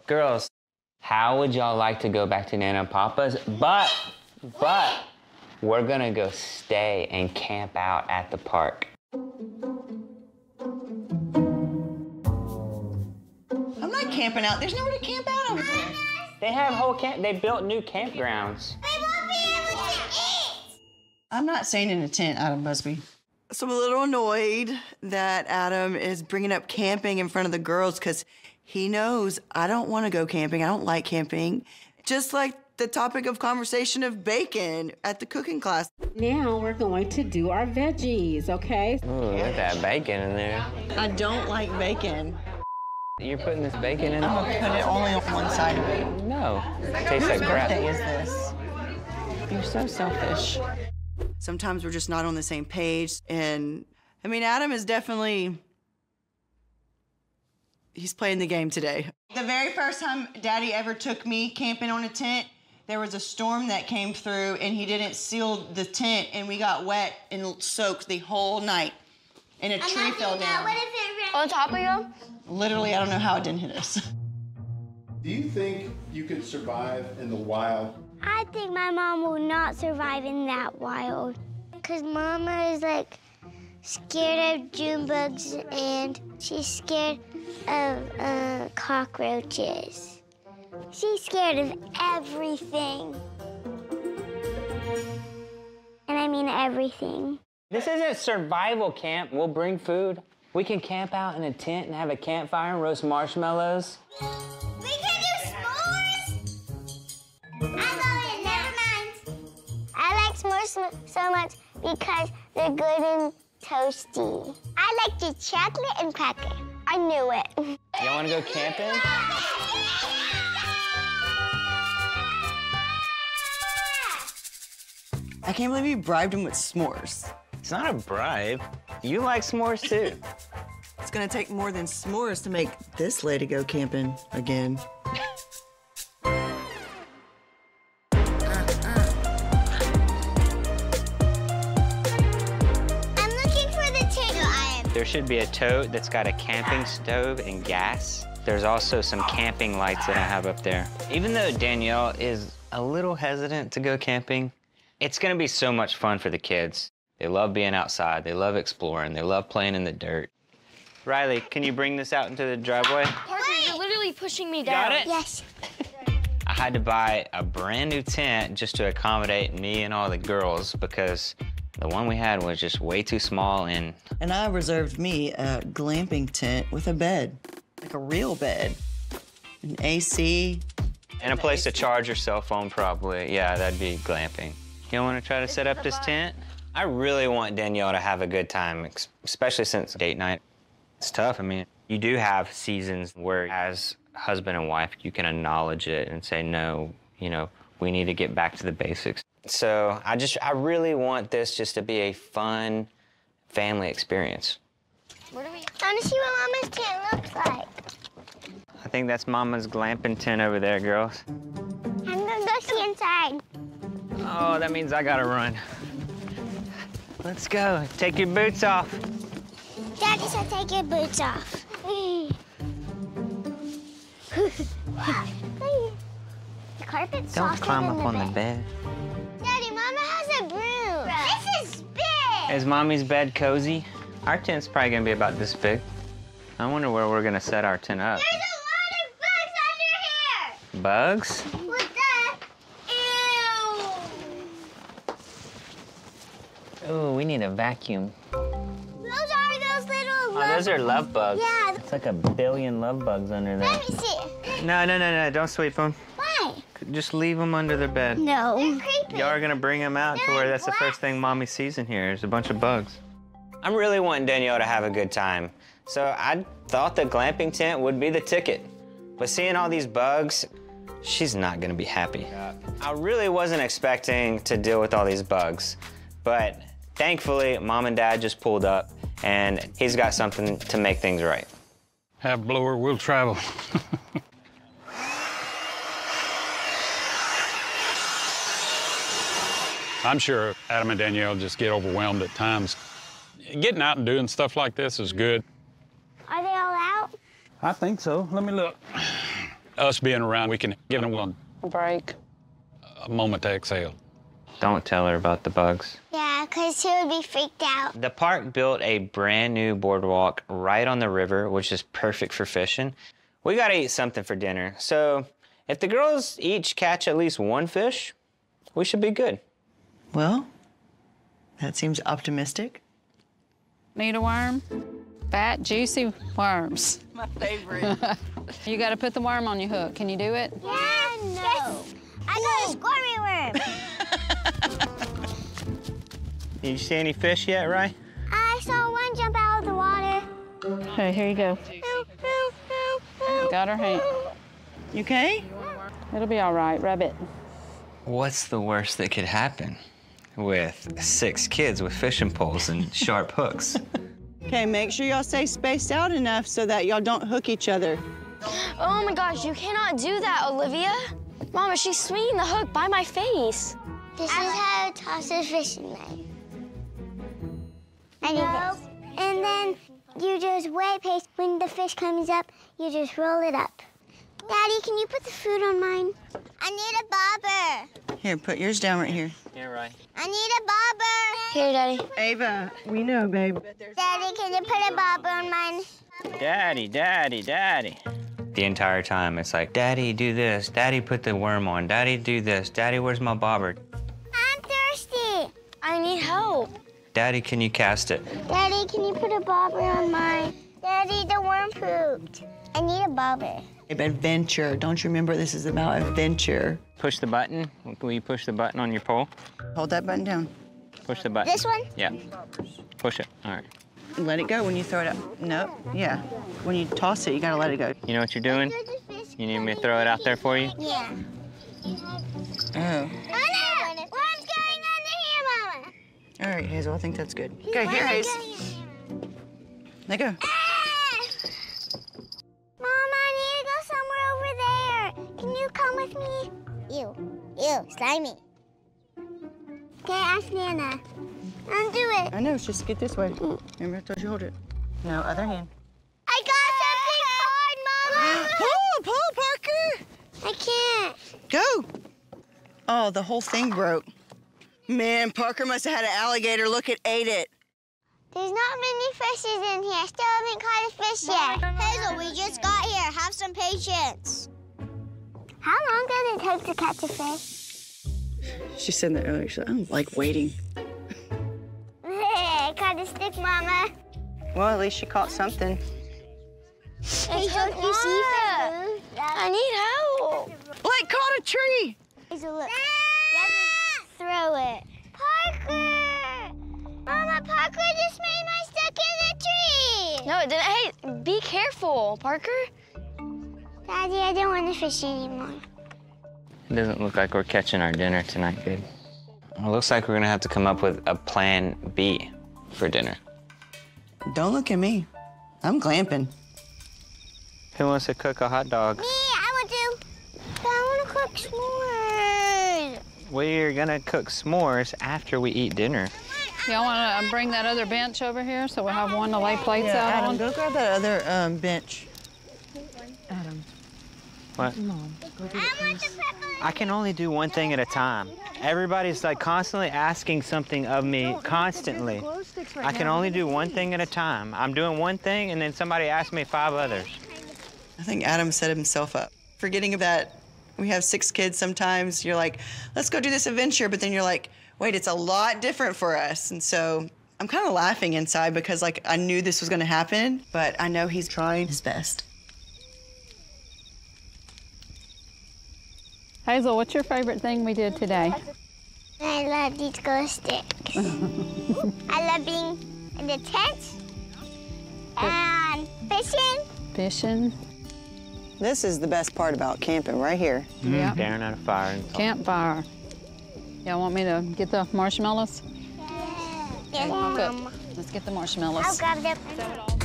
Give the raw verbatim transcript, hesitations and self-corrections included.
Girls, how would y'all like to go back to Nana and Papa's? But, but, we're gonna go stay and camp out at the park. I'm not camping out. There's nowhere to camp out over there. They have whole camp, they built new campgrounds. We won't be able to eat! I'm not staying in a tent, Adam Busby. So I'm a little annoyed that Adam is bringing up camping in front of the girls because he knows I don't want to go camping. I don't like camping. Just like the topic of conversation of bacon at the cooking class. Now we're going to do our veggies, okay? Ooh, look at that bacon in there. I don't like bacon. You're putting this bacon in there? I'm gonna put it only on one side of it. No, it tastes Whose like crap. birthday is this? You're so selfish. Sometimes we're just not on the same page. And I mean, Adam is definitely, he's playing the game today. The very first time Daddy ever took me camping on a tent, there was a storm that came through and he didn't seal the tent and we got wet and soaked the whole night. And a I'm tree not fell doing that. down. What if it rains? On top of you? Literally, I don't know how it didn't hit us. Do you think you could survive in the wild? I think my mom will not survive in that wild. Because Mama is like scared of June bugs and she's scared of uh, cockroaches. She's scared of everything. And I mean everything. This isn't survival camp. We'll bring food. We can camp out in a tent and have a campfire and roast marshmallows. We can do s'mores? I love it, never mind. I like s'mores so much because they're good and toasty. I like the chocolate and cracker. I knew it. Y'all wanna go camping? I can't believe you bribed him with s'mores. It's not a bribe. You like s'mores too. It's gonna take more than s'mores to make this lady go camping again. There should be a tote that's got a camping stove and gas. There's also some camping lights that I have up there. Even though Danielle is a little hesitant to go camping, it's gonna be so much fun for the kids. They love being outside, they love exploring, they love playing in the dirt. Riley, can you bring this out into the driveway? Parker, you're literally pushing me Got down. it? Yes. I had to buy a brand new tent just to accommodate me and all the girls because the one we had was just way too small and... And I reserved me a glamping tent with a bed, like a real bed, an A C. And a place to charge your cell phone, probably. Yeah, that'd be glamping. You want to try to set up this tent? I really want Danielle to have a good time, especially since date night. It's tough. I mean, you do have seasons where, as husband and wife, you can acknowledge it and say, no, you know, we need to get back to the basics. So I just, I really want this just to be a fun family experience. What are we? I want to see what Mama's tent looks like. I think that's Mama's glamping tent over there, girls. I'm gonna go see inside. Oh, that means I gotta run. Let's go. Take your boots off. Daddy said take your boots off. The carpet's Don't softer climb than up on bed. the bed. Daddy, Mama has a broom. This is big. Is Mommy's bed cozy? Our tent's probably gonna be about this big. I wonder where we're gonna set our tent up. There's a lot of bugs under here. Bugs? What the? Ew. Ooh, we need a vacuum. Those are those little Oh, love... those are love bugs. Yeah. It's like a billion love bugs under there. Let me see. No, no, no, no, don't sweep them. Why? Just leave them under the bed. No. They're creepy. Y'all are gonna bring them out to where that's the first thing Mommy sees in here. There's a bunch of bugs. I'm really wanting Danielle to have a good time. So I thought the glamping tent would be the ticket. But seeing all these bugs, she's not gonna be happy. I really wasn't expecting to deal with all these bugs. But thankfully, Mom and Dad just pulled up and he's got something to make things right. Have blower, we'll travel. I'm sure Adam and Danielle just get overwhelmed at times. Getting out and doing stuff like this is good. Are they all out? I think so. Let me look. Us being around, we can give them one A break. a moment to exhale. Don't tell her about the bugs. Yeah, because she would be freaked out. The park built a brand new boardwalk right on the river, which is perfect for fishing. We gotta eat something for dinner. So if the girls each catch at least one fish, we should be good. Well, that seems optimistic. Need a worm? Fat, juicy worms. My favorite. You got to put the worm on your hook. Can you do it? Yeah, no. Yes. I got a squirmy worm. Did you see any fish yet, Rye? I saw one jump out of the water. Okay, here you go. Got her hand. You okay? It'll be all right. Rub it. What's the worst that could happen with six kids with fishing poles and sharp hooks? Okay, make sure y'all stay spaced out enough so that y'all don't hook each other. Oh my gosh, you cannot do that, Olivia. Mama, she's swinging the hook by my face. This is how to toss a fishing line. And, you and then you just wait, pace. When the fish comes up, you just roll it up. Daddy, can you put the food on mine? I need a bobber. Here, put yours down right here. Yeah, Rye. I need a bobber. Here, Daddy. Ava, we know, babe. Daddy, can you put a bobber on mine? Daddy, daddy, daddy. The entire time, it's like, Daddy, do this. Daddy, put the worm on. Daddy, do this. Daddy, where's my bobber? I'm thirsty. I need help. Daddy, can you cast it? Daddy, can you put a bobber on mine? Daddy, the worm pooped. I need a bobber. Adventure. Don't you remember this is about adventure? Push the button. Will you push the button on your pole? Hold that button down. Push the button. This one? Yeah. Push it. All right. Let it go when you throw it up. No, yeah. When you toss it, you gotta let it go. You know what you're doing? You need me to throw it out there for you? Yeah. Oh. Oh no! Worm's going under here, Mama. All right, Hazel, I think that's good. Okay, here, Hazel. Let go. Ah! Mama, I need to go somewhere over there. Can you come with me? Ew. Ew, slimy. Okay, ask Nana. Undo it. I know, it's just get this way. Remember I told you hold it. No, other hand. I got something hard, Mama. Pull, pull, Parker. I can't. Go. Oh, the whole thing broke. Man, Parker must have had an alligator. Look, it ate it. There's not many fishes in here. Still haven't caught a fish yet. Hazel, we just got here. Have some patience. How long does it take to catch a fish? She said that earlier. She's like, I don't like waiting. I caught a stick, Mama. Well, at least she caught something. Hazel, you see if it I need help. Like, caught a tree. Hazel, look. You have to throw it. Parker! Mama, Parker just made my stuck in the tree. No, it didn't. Hey, be careful, Parker. Daddy, I don't want to fish anymore. It doesn't look like we're catching our dinner tonight, babe. It looks like we're gonna have to come up with a plan B for dinner. Don't look at me. I'm glamping. Who wants to cook a hot dog? Me, I want to. But I want to cook s'mores. We're gonna cook s'mores after we eat dinner. Y'all want to bring that other bench over here so we'll have one to lay plates Yeah, out Adam, on? go grab that other um, bench. Adam. What? Mom, go get it, please. I can only do one thing at a time. Everybody's like constantly asking something of me, constantly. I can only do one thing at a time. I'm doing one thing and then somebody asks me five others. I think Adam set himself up. Forgetting that we have six kids sometimes, you're like, let's go do this adventure, but then you're like, wait, it's a lot different for us. And so I'm kind of laughing inside because like I knew this was gonna happen, but I know he's trying his best. Hazel, what's your favorite thing we did today? I love these glow sticks. I love being in the tent and fishing. Fishing. This is the best part about camping, right here. Mm, Yeah. Staring at a fire. And Campfire. Y'all want me to get the marshmallows? Yes, Mom. Let's get the marshmallows. I'll grab them.